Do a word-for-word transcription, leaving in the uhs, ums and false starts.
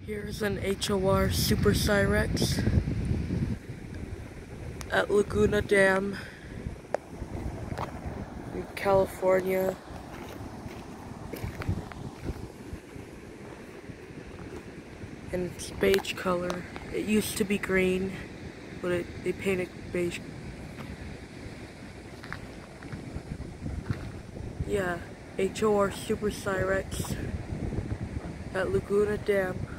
Here's an H O R Super Cyrex at Laguna Dam in California. And it's beige color. It used to be green, but it, they painted beige. Yeah, H O R Super Cyrex at Laguna Dam.